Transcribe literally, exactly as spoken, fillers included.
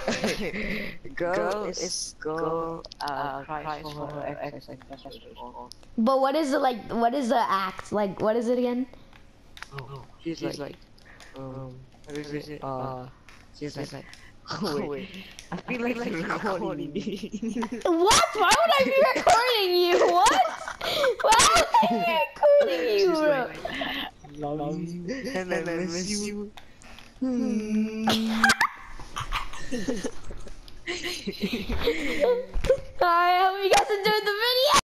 Girl is girl uh cries for her ex and that's what it's called. But what is it like? What is the act like? What is it again? Oh, she's like um what is it? Uh she's like oh wait. I feel like you're recording me. What? Why would I be recording you? What? Why would I be recording you, She's bro? like love you and I miss you. Alright, I hope you guys enjoyed the video.